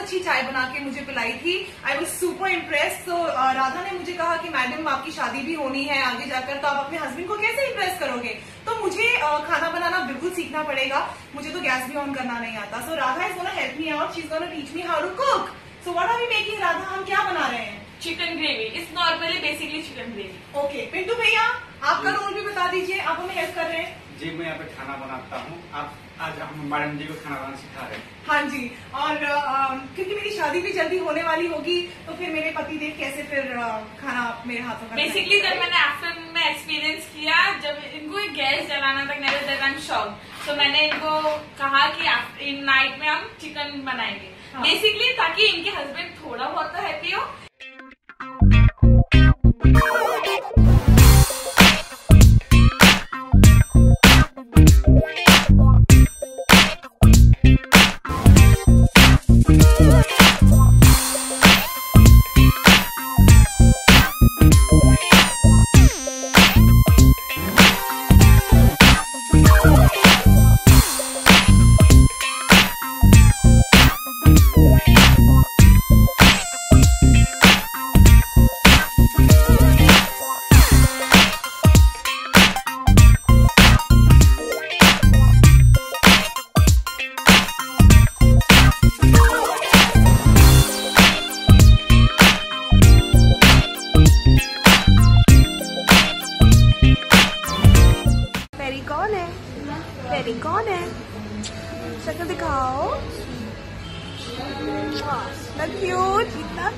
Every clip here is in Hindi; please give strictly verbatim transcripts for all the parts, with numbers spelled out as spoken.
अच्छी चाय बना के मुझे पिलाई थी। I was super impress. तो राधा ने मुझे कहा कि मैडम आपकी शादी भी होनी है आगे जाकर, तो आप अपने हस्बैंड को कैसे इम्प्रेस करोगे? तो मुझे uh, खाना बनाना बिल्कुल सीखना पड़ेगा। मुझे तो गैस भी ऑन करना नहीं आता। So Radha is gonna help me out, she is gonna teach me how to cook. So what are we making Radha? हम क्या बना रहे हैं? Chicken gravy. It's normally basically chicken gravy. Okay Pintu भैया, आपका रोल भी बता दीजिए, आप हमें हेल्प कर रहे हैं। जी मैं यहाँ पे खाना बनाता हूँ। आप आज हम मैडम जी को खाना बनाना सिखा रहे हैं। हाँ जी, और आ, क्योंकि मेरी शादी भी जल्दी होने वाली होगी, तो फिर मेरे पति देव कैसे फिर आ, खाना मेरे हाथों का। बेसिकली जब मैंने आफ्टरनून में एक्सपीरियंस किया, जब इनको गैस जलाना तक never that I am shocked, तो मैंने इनको कहा कि इन नाइट में हम चिकन बनाएंगे। हाँ। बेसिकली ताकि इनके हस्बैंड थोड़ा बहुत तो हैप्पी हो। कौन है? शक्ल दिखाओ। इतना क्यूट, इतना।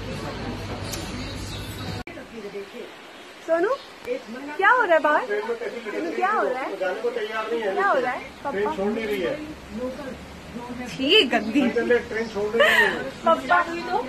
सोनू क्या हो रहा है बाहर? सोनू क्या हो रहा है? क्या हो रहा है? पापा छोड़ नहीं रही है। ठीक गंदी पापा हुई तो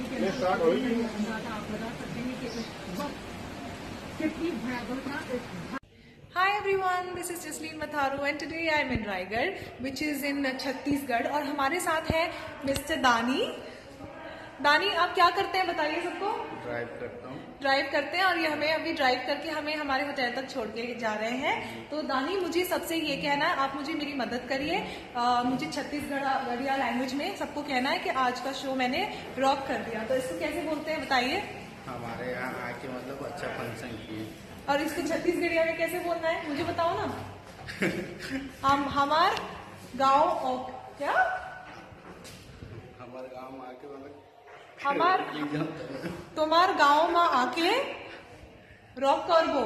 Hi everyone, this is Jasleen Matharu and today I am in Raigad, which is in Chhattisgarh, और हमारे साथ है मिस्टर दानी। दानी आप क्या करते हैं बताइए सबको। ड्राइव करता हूँ। ड्राइव करते हैं और ये हमें अभी ड्राइव करके हमें हमारे होटल तक छोड़ के जा रहे हैं। तो दानी मुझे सबसे ये कहना है, आप मुझे मेरी मदद करिए। मुझे छत्तीसगढ़िया लैंग्वेज में सबको कहना है कि आज का शो मैंने रॉक कर दिया। तो इसको कैसे बोलते हैं बताइए। हमारे यहाँ आके मतलब अच्छा फंक्शन किए। और इसको छत्तीसगढ़िया में कैसे बोलना है मुझे बताओ ना। हम हमार गांव और क्या हमारे गांव में आके मतलब हमार तुम्हार गांव में आके रॉक कर go.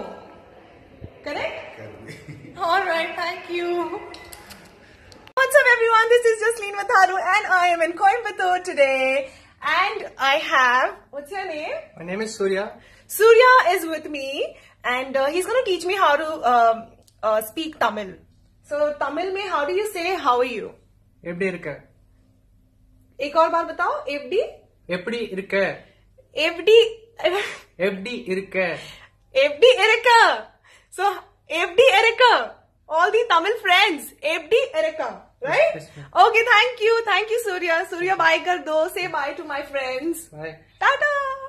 Correct? Alright, thank you. What's up everyone, this is Jasleen Matharu and I am in Coimbatore today and I have, what's your name? My name is Surya. Surya is with me and uh, he's going to teach me how to uh, uh, speak Tamil. So Tamil में how do you say how are you? எப்படி இருக்க? एक और बार बताओ। எப்படி எப்படி இருக்க? எப்படி எப்படி இருக்க? எப்படி இருக்க? So எப்படி இருக்க? All the Tamil friends, எப்படி இருக்க, right? Yes, yes, okay, thank you, thank you Surya. Surya bye कर दो, say bye to my friends. Bye. Tata.